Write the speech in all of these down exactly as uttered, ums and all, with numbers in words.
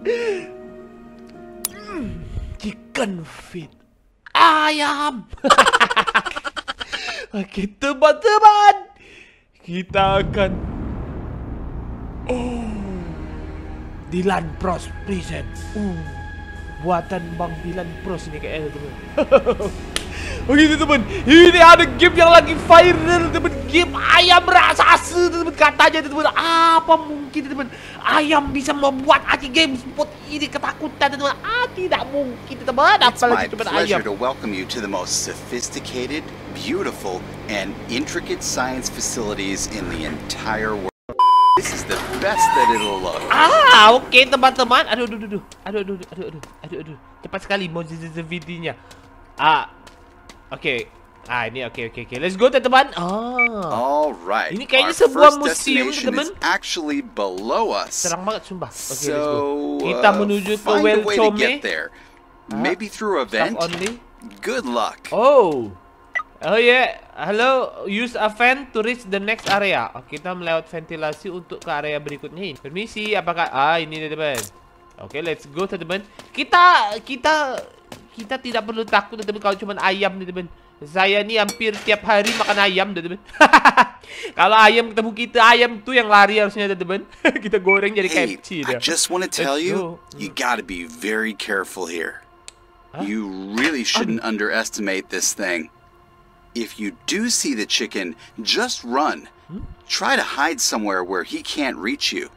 Chicken feet. Ayam. Oke, teman-teman. Kita akan Oh Dylan Pros Presents. Uh, buatan Bang Dylan Pros ini kayaknya teman. Begitu teman. Ini ada game yang lagi viral teman. Game ayam raksasa teman. Katanya teman. Apa mungkin teman? Ayam bisa membuat Aci Games Spot ini ketakutan teman. Ah, tidak mungkin teman. Apalagi teman ayam. It's my pleasure to welcome you to the most sophisticated, beautiful, and intricate science facilities in the entire world. This is the best that it'll look. Ah, oke okay, teman-teman. Aduh, aduh, aduh, aduh, aduh, aduh, aduh, aduh, aduh. Cepat sekali mau videonya. Ah, oke. Okay. Ah, ini oke, okay, oke, okay, oke. Okay. Let's go, teman-teman. Ah. Alright. Ini kayaknya sebuah museum, teman. Actually below us. Terang banget, sumpah. Oke, okay, so, let's go. Kita menuju ke Welcome. Maybe through a vent. Only. Good luck. Oh. Oh ya, yeah. Halo, use a vent to reach the next area. Oh, kita melewat ventilasi untuk ke area berikutnya ini. Permisi, apakah ah ini teman. Oke, okay, let's go teman. Kita kita kita tidak perlu takut teman kalau cuma ayam nih teman. Saya nih hampir tiap hari makan ayam teman. Kalau ayam ketemu kita, ayam tuh yang lari harusnya teman. Kita goreng jadi hey, K F C I just want to tell let's you, go. you gotta be very careful here. Huh? You really shouldn't um. underestimate this thing. If you do see the chicken, just run. Hmm? Try to hide somewhere where he can't reach you.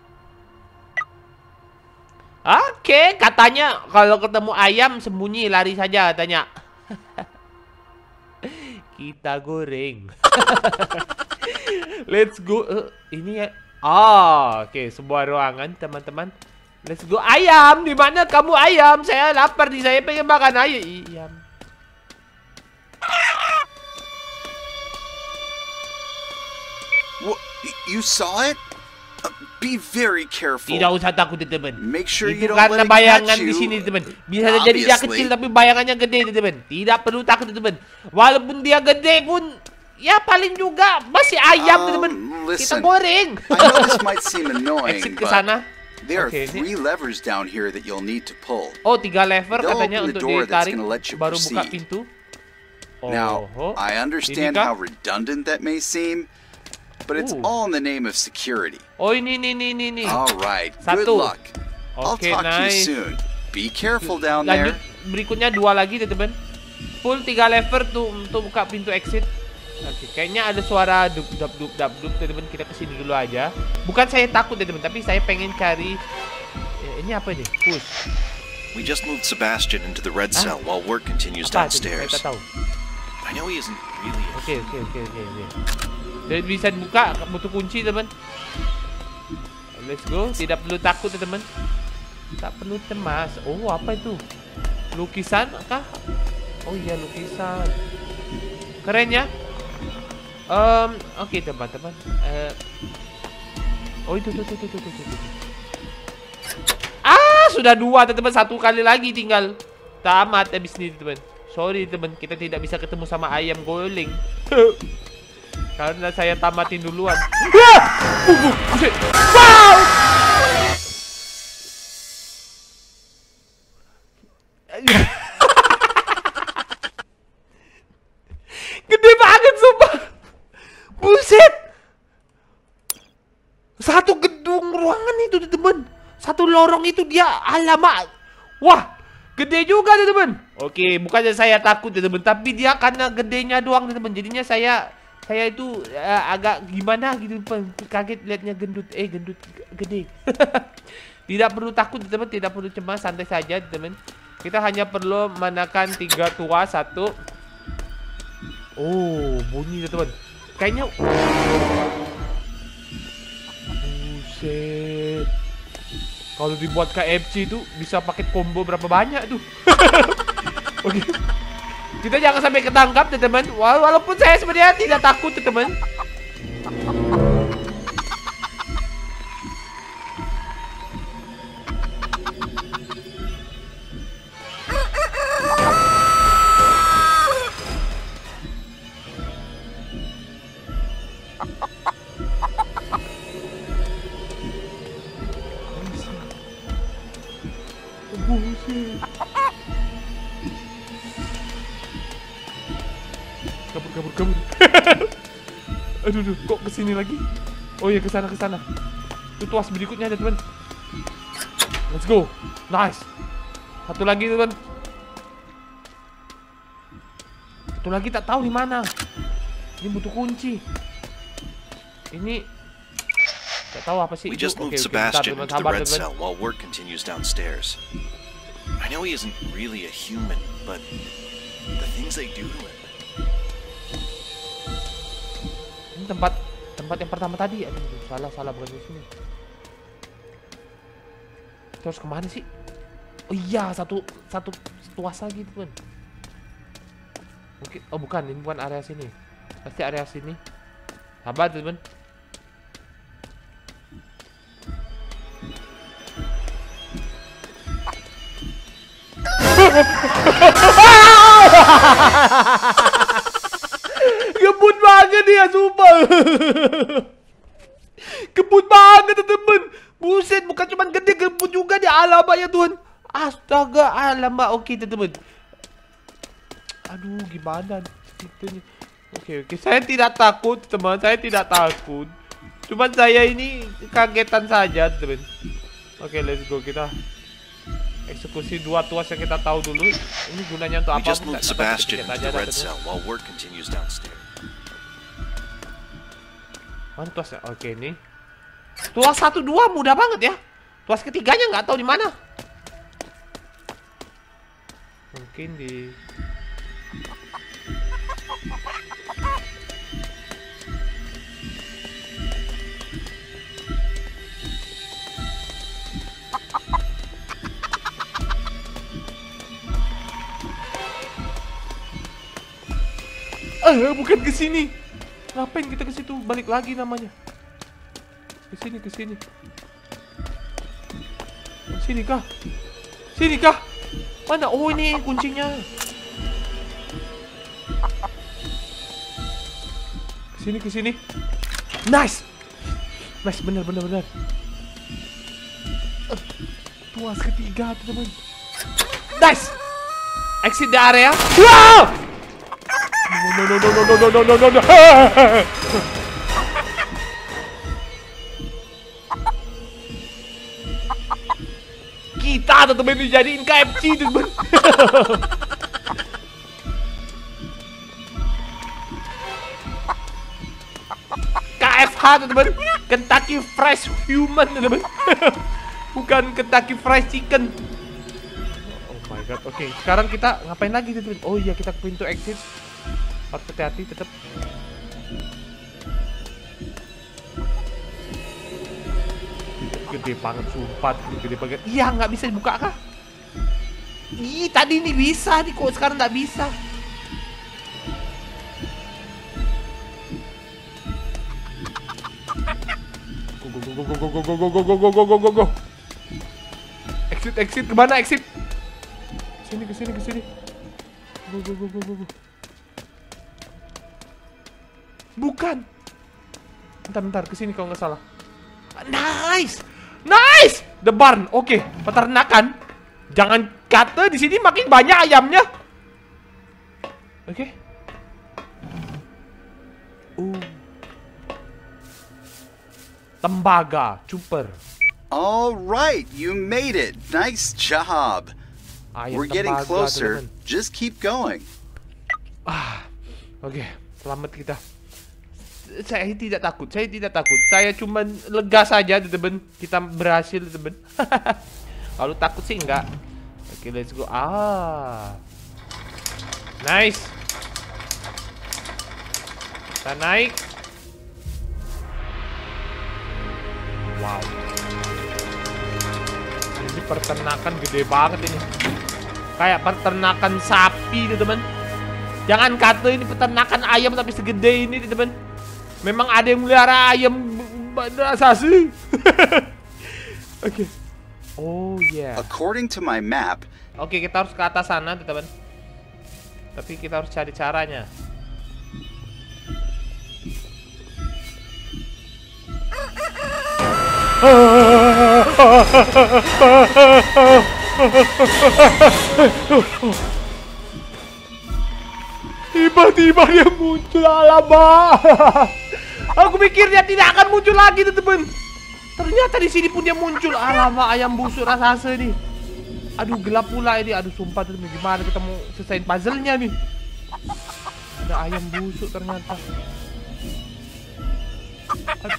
Oke, okay, katanya kalau ketemu ayam sembunyi lari saja katanya. Kita goreng. Let's go. Uh, ini ya. Oh, oke, okay, sebuah ruangan teman-teman. Let's go. Ayam, di mana kamu ayam? Saya lapar nih, saya pengen makan ayam. What, you saw it? Uh, be very careful. Tidak usah takut teman. Make sure itu you don't karena let it bayangan catch di you. sini teman. Bisa jadi dia kecil tapi bayangannya gede teman. Tidak perlu takut teman. Walaupun dia gede pun ya paling juga masih ayam um, teman. Listen, kita goreng. I know this might seem annoying, Exit ke sana. There are okay, three ini. levers down here that you'll need to pull. Oh, tiga lever They'll katanya open the untuk door that's ditarik gonna let you baru buka proceed. pintu. Oh, Now, oh. I understand Inikah? how redundant that may seem, but it's Ooh. all in the name of security. Oh, ini ini ini ini. All right, Satu. good luck. I'll Okay, talk nice. to you soon. Be careful down Lanjut, there. berikutnya dua lagi teman. Full tiga lever tuh untuk buka pintu exit. Oke, kayaknya ada suara dup dup dup dup dup teman. Kita kesini dulu aja. Bukan saya takut teman, tapi saya pengen cari. Ya, ini apa nih? Push. We just moved Sebastian into the red cell while work continues Apa? downstairs. Saya tak tahu. I know he isn't really. Oke oke oke oke oke. Dan bisa dibuka, butuh kunci teman. Let's go. Tidak perlu takut teman. Tak perlu cemas. Oh, apa itu? Lukisan kah? Oh iya, lukisan. Keren ya. Um, oke okay, teman-teman. Uh, oh itu tuh tuh tuh tuh tuh tuh. Ah, sudah dua teman-teman. Satu kali lagi tinggal. Tamat habis ini teman. Sorry teman, kita tidak bisa ketemu sama ayam goreng. Karena saya tamatin duluan. Wow! Gede banget sumpah. Buset. Satu gedung ruangan itu teman. Satu lorong itu dia alamak. Wah, gede juga teman. Oke, bukannya saya takut teman, tapi dia karena gedenya doang teman. Jadinya saya saya itu uh, agak gimana gitu, kaget liatnya gendut. Eh, gendut gede. Tidak perlu takut teman, tidak perlu cemas, santai saja teman. Kita hanya perlu menekan tiga tua satu. Oh, bunyi teman. Kayaknya buset. Kalau dibuat K F C itu bisa paket combo berapa banyak tuh. Oke. Kita jangan sampai ketangkap teman. Walaupun saya sebenarnya tidak takut teman. Buset. Kabur, kabur, kabur. Aduh, aduh, kok kesini lagi? Oh iya, kesana, kesana. Itu tuas berikutnya ada, teman. Let's go. Nice. Satu lagi, teman. Satu lagi tak tahu di mana. Ini butuh kunci. Ini tak tahu apa sih. We just moved Oke, oke, Sebastian bentar, into the sabar, red teman. cell while work continues downstairs. I know he isn't really a human, but the things they do to him. Ini tempat tempat yang pertama tadi. Aduh, salah salah bukan di sini. Terus kemana sih? Oh iya, satu satu tuas lagi, teman. Mungkin oh bukan, ini bukan area sini. Pasti area sini. Sabar, teman. Kebut banget dia, sumpah. Kebut banget, teman. Buset, bukan cuma gede, kebut juga dia. Alamak ya Tuhan. Astaga, alamak. Oke, teman. Aduh, gimana ceritanya? Oke, oke. Saya tidak takut, teman. Saya tidak takut. Cuman saya ini kagetan saja, teman. Oke, let's go. Kita eksekusi dua tuas yang kita tahu dulu. Ini gunanya untuk We apa? just moved Sebastian into the red cell while work continues downstairs. Mana tuasnya? Oke, ini tuas satu dua mudah banget ya. Tuas ketiganya nggak tahu di mana. Mungkin di Eh, bukan ke sini. Ngapain kita ke situ? Balik lagi namanya. Ke sini, ke sini. Oh, sini kah? Sini kah? Mana? Oh, ini kuncinya. Ke sini, ke sini. Nice. Nice, benar, benar, benar. Uh, tuas ketiga, teman. Nice. Exit the area. Wow! No, no, no, no, no, no, no, no, no, no. Kita teman dijadiin K F C, teman. K F H, teman. Kentucky Fried Human, teman. Bukan Kentucky Fried Chicken. Oh my god. Oke, sekarang kita ngapain lagi, teman? Oh iya, kita ke pintu exit. Harus hati-hati tetap. Gede banget, sumpah. Gede banget. Iya, nggak bisa dibuka kah? Ih, tadi ini bisa nih, kok sekarang nggak bisa. Go go go go go go go go go go go go go go. Exit exit kemana exit? Sini ke sini ke sini. Go go go go go go. Bukan. Bentar, bentar. Kesini kalau nggak salah. Nice. Nice. The barn. Oke. Okay. Peternakan. Jangan kata di sini makin banyak ayamnya. Oke. Okay. Uh. Tembaga. Chopper. All right. You made it. Nice job. Ayam We're getting tembaga, closer. teman-teman. Just keep going. Ah. Oke. Okay. Selamat kita. Saya tidak takut, saya tidak takut. Saya cuma lega saja, teman. Kita berhasil, teman. Kalau takut sih enggak. Oke, let's go. Ah. Nice. Kita naik. Wow. Ini peternakan gede banget ini. Kayak peternakan sapi, teman. Jangan kata ini peternakan ayam tapi segede ini, teman. Memang ada yang melihara ayam asasi. Oke. Okay. Oh yeah. According to my map, Oke, okay, kita harus ke atas sana, teman. Tapi kita harus cari caranya. Tiba-tiba dia muncul, alamak. Aku pikir dia tidak akan muncul lagi teman-teman. Ternyata di sini pun dia muncul. Alamak, ayam busuk rasa-rasa nih. Aduh, gelap pula ini. Aduh, sumpah teman, gimana kita mau selesaiin puzzle-nya nih. Ada ayam busuk ternyata. Aduh.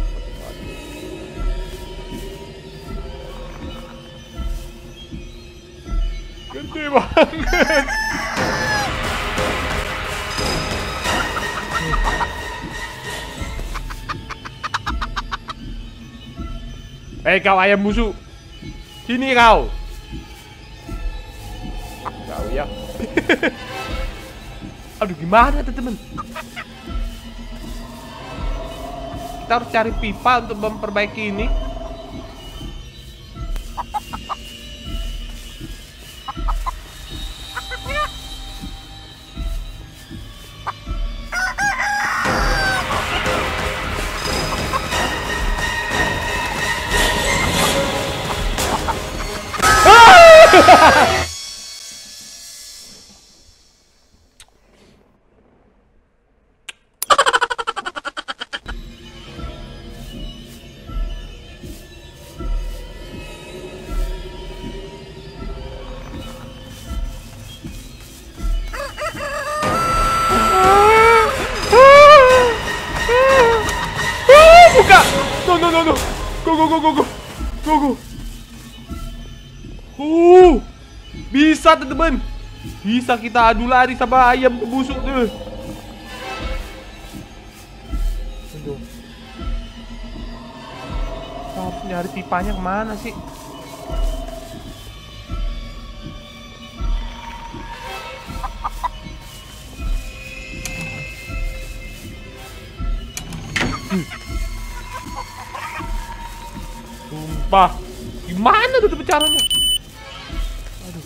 Gede banget. Eh, kau ayam busuk, sini kau. Kau ya. Aduh, gimana teman-teman? Kita harus cari pipa untuk memperbaiki ini. Buka! No no no no! Go go go go go! Go go! Uh, bisa teman-teman, bisa kita adu lari sama ayam busuk tuh. Aduh, harus nyari pipanya kemana sih? Hmm. Sumpah, gimana tuh caranya? Aduh.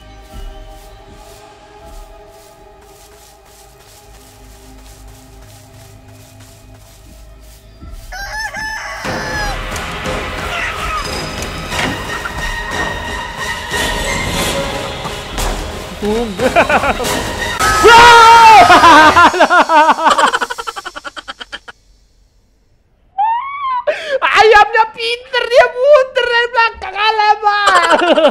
Ayamnya pinter, dia muter dari belakang, alamak.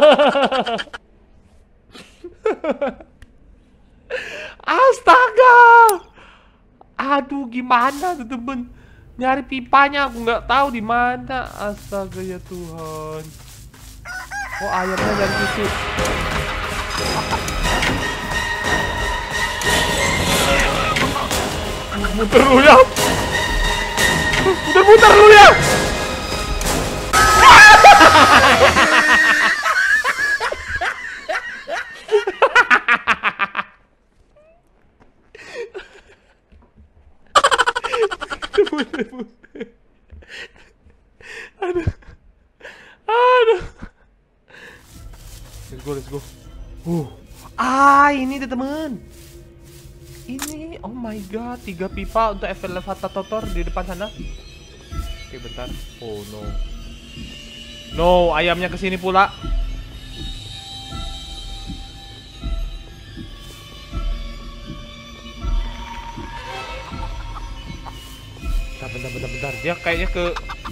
Astaga. Aduh, gimana tuh temen? Nyari pipanya aku nggak tahu di mana. Astaga ya Tuhan. Oh, ayamnya dari situ. Muter dulu ya. Muter-muter dulu ya. Aduh. Aduh. Let's go, let's go. Uh. Ah, ini teman. Ini, oh my god, tiga pipa untuk elevator di depan sana. Oke, bentar. Oh no. No, ayamnya kesini pula. Bentar, bentar, bentar, bentar. Dia kayaknya ke...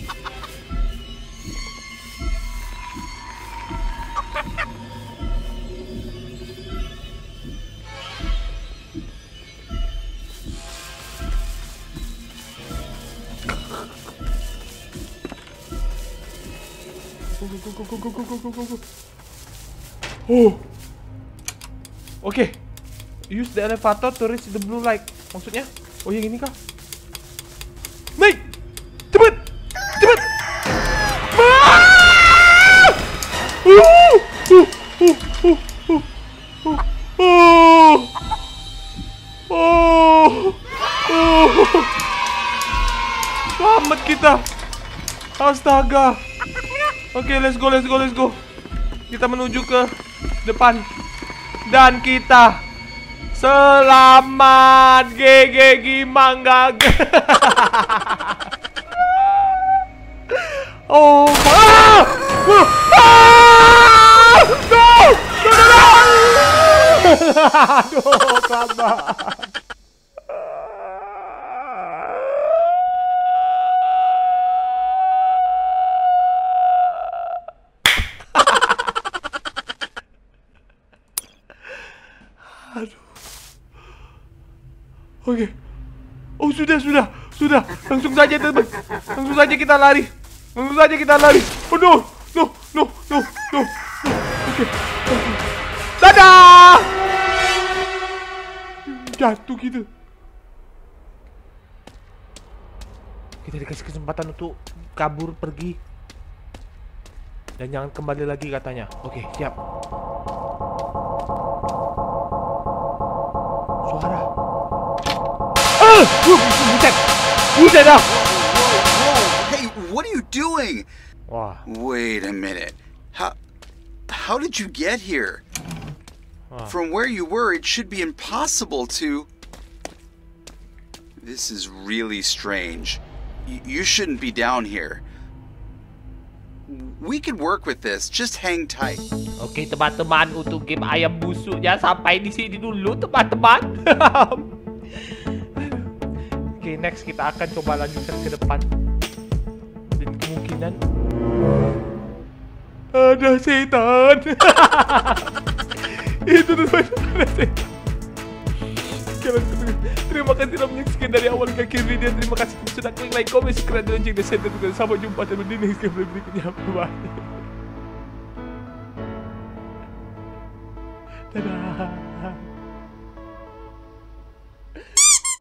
Go, go, go, go, go, go, go, go, go. Oh. Oke. Okay. Use the elevator to reach the blue light. Maksudnya? Oh, yang ini kah? Naik! Cepet! Cepet! Ah! Uh! Uh! Uh! Uh! Uh! Uh! Oh! Oh! Selamat kita. Astaga. Oke, okay, let's go, let's go, let's go. Kita menuju ke depan. Dan kita selamat. G G Gimangga. Oh, ah! Ah! Aduh, kelamaan. Aduh. Oke. Oh, sudah, sudah, sudah. Langsung saja, teman. Langsung saja kita lari. Langsung saja kita lari. Oh, no. No, no, no, no. Oke. Dadah! Jatuh gitu. Kita dikasih kesempatan untuk kabur pergi. Dan jangan kembali lagi katanya. Oke, siap. Suara. Ah! Buset! Buset dah! Hey, what are you doing? Wah. Wait a minute. How how did you get here? Wah. From where you were, it should be impossible to... This is really strange. Y- you shouldn't be down here. We can work with this. Just hang tight. Oke, teman-teman, untuk game ayam busuknya sampai di sini dulu, teman-teman. Oke, next kita akan coba lanjutkan ke depan. Dan kemungkinan ada setan. Itu teman, ada setan. Terima kasih telah menyaksikan dari awal hingga akhir video. Terima kasih sudah klik like, komen, subscribe, dan lonceng, dan share. Sampai jumpa di next game berikutnya. Bye. Dadah.